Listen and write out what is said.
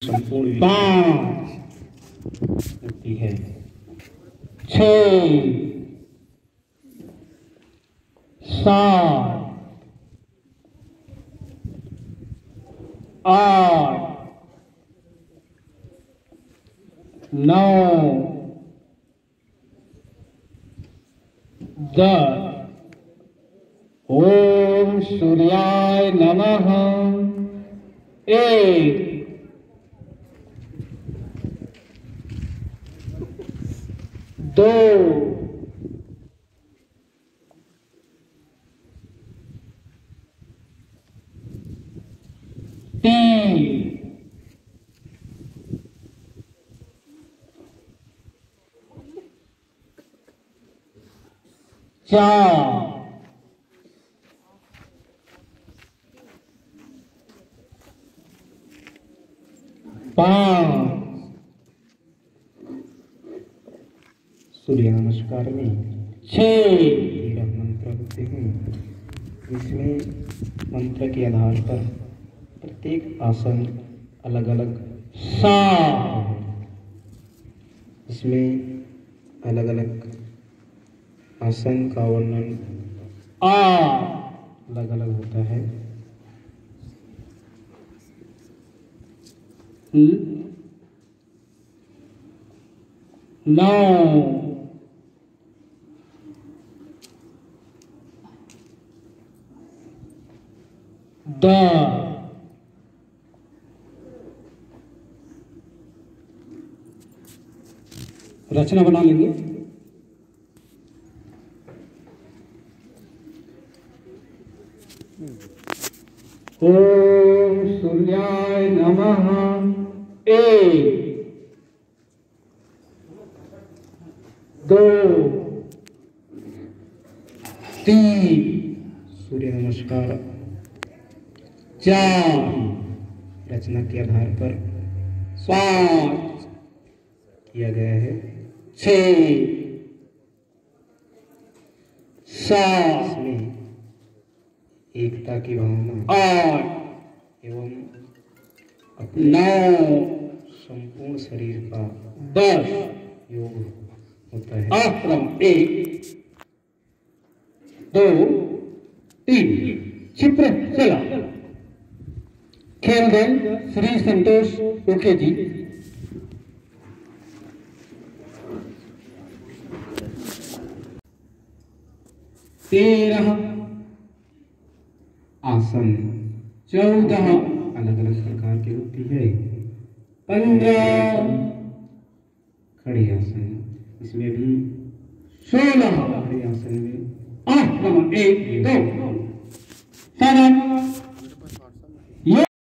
संपूर्ण 5 होती है। 6 7 8 9 10 ओम सूर्याय नमः। 1 2 3 4 5 सूर्य नमस्कार में 6 तेरह मंत्र होते हैं। इसमें मंत्र के आधार पर प्रत्येक आसन अलग अलग 7 इसमें अलग अलग आसन का वर्णन 8 अलग अलग होता है। 9 10 रचना बना लेंगे। ओम सूर्याय नमः। 1 2 3 सूर्य नमस्कार 4 रचना के आधार पर 5 किया गया है। 6 7 इसमें एकता की भावना 8 एवं अपने 9 संपूर्ण शरीर का 10 योग होता है। आक्रम 1 2 3 क्षिप्र चला। खेल दल श्री संतोष उके जी। तेरह आसन 14 अलग अलग प्रकार की होती है। 15 खड़े आसन, इसमें भी 16 खड़े आसन में आक्रम 1 2 7